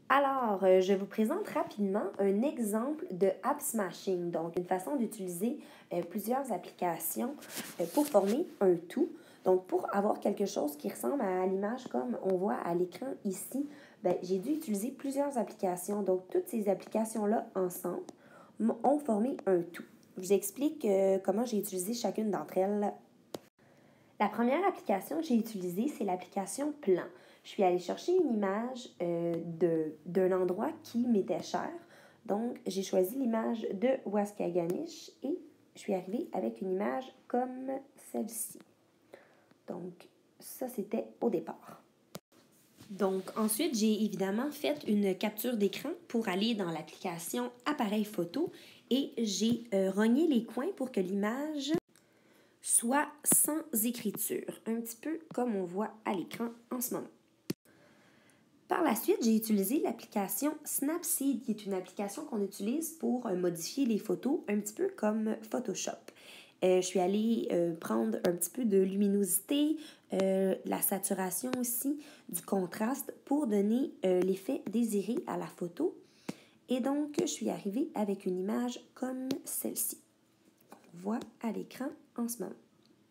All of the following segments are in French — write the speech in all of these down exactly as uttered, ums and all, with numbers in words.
Alors, euh, je vous présente rapidement un exemple de app smashing, donc une façon d'utiliser euh, plusieurs applications euh, pour former un tout. Donc, pour avoir quelque chose qui ressemble à l'image comme on voit à l'écran ici, ben, j'ai dû utiliser plusieurs applications. Donc, toutes ces applications-là ensemble ont formé un tout. Je vous explique euh, comment j'ai utilisé chacune d'entre elles. La première application que j'ai utilisée, c'est l'application Plan. Je suis allée chercher une image euh, de, d'un endroit qui m'était cher. Donc, j'ai choisi l'image de Waskaganish et je suis arrivée avec une image comme celle-ci. Donc, ça, c'était au départ. Donc, ensuite, j'ai évidemment fait une capture d'écran pour aller dans l'application Appareil photo et j'ai euh, rogné les coins pour que l'image soit sans écriture, un petit peu comme on voit à l'écran en ce moment. Par la suite, j'ai utilisé l'application Snapseed, qui est une application qu'on utilise pour euh, modifier les photos, un petit peu comme Photoshop. Euh, je suis allée euh, prendre un petit peu de luminosité, euh, la saturation aussi, du contraste pour donner euh, l'effet désiré à la photo. Et donc, je suis arrivée avec une image comme celle-ci, qu'on voit à l'écran en ce moment.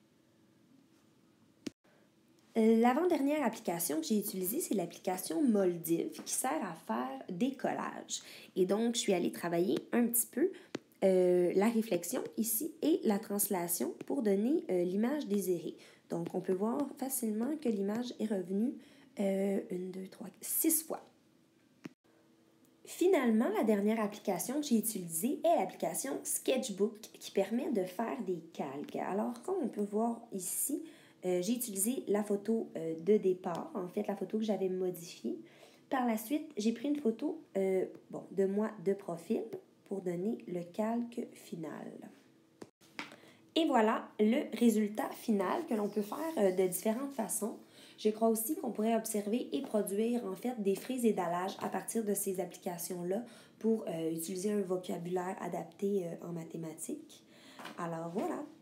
L'avant-dernière application que j'ai utilisée, c'est l'application Moldiv qui sert à faire des collages. Et donc, je suis allée travailler un petit peu euh, la réflexion ici et la translation pour donner euh, l'image désirée. Donc, on peut voir facilement que l'image est revenue euh, une, deux, trois, six fois. Finalement, la dernière application que j'ai utilisée est l'application Sketchbook qui permet de faire des calques. Alors, comme on peut voir ici, euh, j'ai utilisé la photo euh, de départ, en fait, la photo que j'avais modifiée. Par la suite, j'ai pris une photo euh, bon, de moi de profil pour donner le calque final. Et voilà le résultat final que l'on peut faire euh, de différentes façons. Je crois aussi qu'on pourrait observer et produire en fait des frises et dallages à partir de ces applications-là pour euh, utiliser un vocabulaire adapté euh, en mathématiques. Alors voilà.